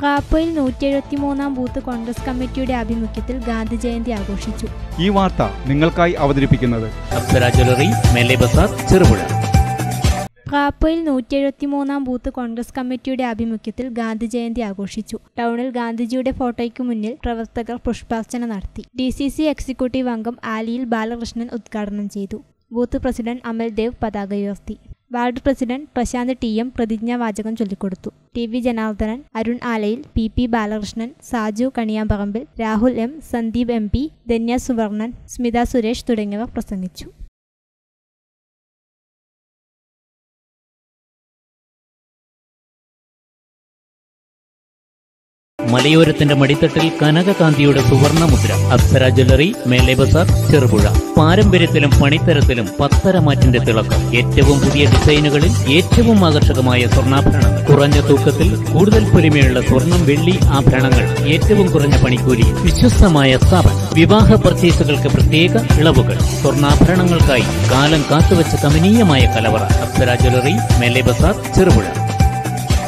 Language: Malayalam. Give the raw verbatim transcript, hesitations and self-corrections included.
കാപ്പയിൽ നൂറ്റി എഴുപത്തി മൂന്നാം ബൂത്ത് കോൺഗ്രസ് കമ്മിറ്റിയുടെ ആഭിമുഖ്യത്തിൽ ഗാന്ധി ജയന്തി ആഘോഷിച്ചു. ഈ വാർത്ത നിങ്ങൾക്കായി അവതരിപ്പിക്കുന്നത് അപ്സര ജ്വല്ലറി, മേലെ ബസാർ, ചെറുപുഴ. കാപ്പയിൽ നൂറ്റി എഴുപത്തി മൂന്നാം ബൂത്ത് കോൺഗ്രസ് കമ്മിറ്റിയുടെ ആഭിമുഖ്യത്തിൽ ഗാന്ധി ജയന്തി ആഘോഷിച്ചു. ടൗണിൽ ഗാന്ധിജിയുടെ ഫോട്ടോയ്ക്ക് മുന്നിൽ പ്രവർത്തകർ പുഷ്പാർച്ചന നടത്തി. ഡി സി സി എക്സിക്യൂട്ടീവ് അംഗം ആലിയിൽ ബാലകൃഷ്ണൻ ഉദ്ഘാടനം ചെയ്തു. ബൂത്ത് പ്രസിഡന്റ് അമൽ ദേവ് പതാക ഉയർത്തി. Ward president Prashanth T M പ്രതിജ്ഞാവാചകം ചൊല്ലിക്കൊടുത്തു. T V Janardhanan, Arun Alayil, P P Balakrishnan, Saju Kaniyamparambil, Rahul M, Sandeep M P, Dhanya Suvarnan, Smitha Suresh തുടങ്ങിയവർ പ്രസംഗിച്ചു. മലയോരത്തിന്റെ മടിത്തട്ടിൽ കനകകാന്തിയുടെ സുവർണ മുദ്ര. അപ്സര ജ്വല്ലറി, മേലെ ബസാർ, ചെറുപുഴ. പാരമ്പര്യത്തിലും പണിത്തരത്തിലും പത്തരമാറ്റിന്റെ തിളക്കം. ഏറ്റവും പുതിയ ഡിസൈനുകളിൽ ഏറ്റവും ആകർഷകമായ സ്വർണ്ണാഭരണങ്ങൾ. കുറഞ്ഞ തൂക്കത്തിൽ കൂടുതൽ പൊലിമയുള്ള സ്വർണം, വെള്ളി ആഭരണങ്ങൾ. ഏറ്റവും കുറഞ്ഞ പണിക്കൂലി. വിശ്വസ്തമായ സ്ഥാപനം. വിവാഹ പർച്ചേസുകൾക്ക് പ്രത്യേക ഇളവുകൾ. സ്വർണ്ണാഭരണങ്ങൾക്കായി കാലം കാത്തുവച്ച കമനീയമായ കലവറ. അപ്സര ജ്വല്ലറി, മേലെ ബസാർ, ചെറുപുഴ.